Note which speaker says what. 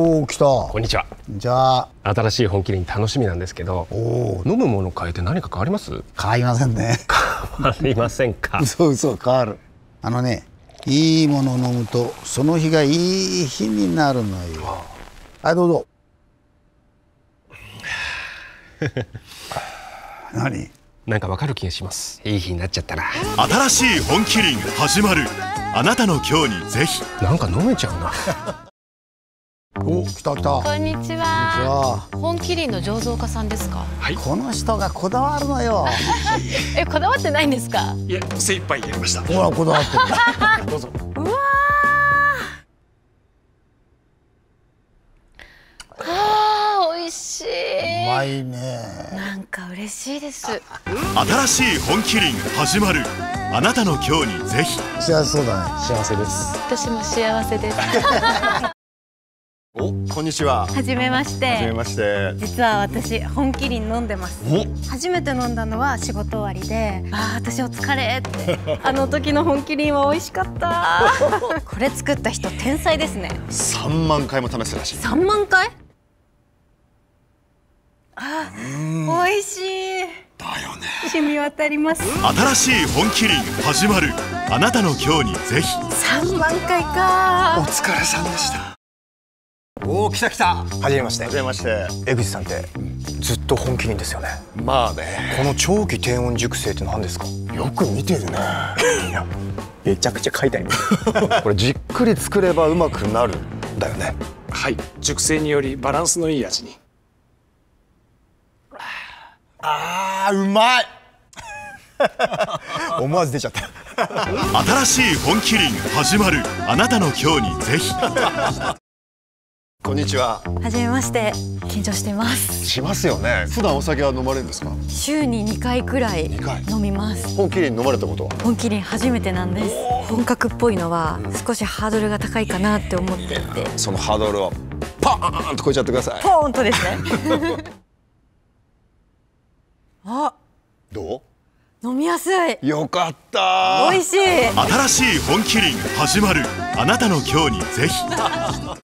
Speaker 1: おお、来た。
Speaker 2: こんにちは。
Speaker 1: じゃあ
Speaker 2: 新しい本麒麟楽しみなんですけど、飲むもの変えて何か変わります？
Speaker 1: 変わりませんね。
Speaker 2: 変わりませんか？
Speaker 1: 嘘変わる。いいものを飲むとその日がいい日になるのよ。はい、どうぞ。何？
Speaker 2: なんかわかる気がします。いい日になっちゃったら。
Speaker 3: 新しい本麒麟始まる。あなたの今日にぜひ。
Speaker 2: なんか飲めちゃうな。
Speaker 1: お、来た来た。
Speaker 4: こんにちは。本麒麟の醸造家さんですか？
Speaker 2: はい。
Speaker 1: この人がこだわるのよ。
Speaker 4: こだわってないんですか？
Speaker 5: いえ、精一杯やりました。
Speaker 1: ほら、こだわってる。
Speaker 5: どうぞ。
Speaker 4: うわー、美味しい。
Speaker 1: うまいね。
Speaker 4: なんか嬉しいです。
Speaker 3: 新しい本麒麟始まる。あなたの今日にぜひ。
Speaker 1: 幸せそうだね。
Speaker 2: 幸せです。
Speaker 4: 私も幸せです。
Speaker 6: お、こんにちは。
Speaker 7: はじめまして。
Speaker 6: はじめまして。
Speaker 7: 実は私本麒麟飲んでます。初めて飲んだのは仕事終わりで、私お疲れって。あの時の本麒麟は美味しかった。これ作った人天才ですね。
Speaker 6: 3万回も試すらしい。
Speaker 7: 3万回？美味しい。
Speaker 6: だよね。
Speaker 7: 染み渡ります。
Speaker 3: 新しい本麒麟始まる。あなたの今日にぜひ。
Speaker 7: 3万回か。
Speaker 6: お疲れさんでした。
Speaker 5: おお、来た来た。はじめまして。
Speaker 6: はじめまして。
Speaker 5: 江口さんってずっと本麒麟ですよね。
Speaker 6: まあね。
Speaker 5: この長期低温熟成って何ですか？
Speaker 6: よく見てるね。
Speaker 5: いや、めちゃくちゃ書いてあります。
Speaker 6: これじっくり作ればうまくなるだよね。
Speaker 8: はい、熟成によりバランスのいい味に。
Speaker 5: うまい。思わず出ちゃった。
Speaker 3: 新しい本麒麟始まる。あなたの今日にぜひ。
Speaker 6: こんにちは。
Speaker 7: はじめまして。緊張してます。
Speaker 6: しますよね。普段お酒は飲まれるんですか？
Speaker 7: 週に2回くらい飲みます。
Speaker 6: 本麒麟飲まれたことは？
Speaker 7: 本麒麟初めてなんです。本格っぽいのは少しハードルが高いかなって思っていて、
Speaker 6: そのハードルをパーンと超えちゃってください。
Speaker 7: ポーンとですね。あ、
Speaker 6: ど
Speaker 7: 飲みやすい。
Speaker 6: う？よかった。
Speaker 7: 美味しい。
Speaker 3: 新しい本麒麟始まる。あなたの今日にぜひ。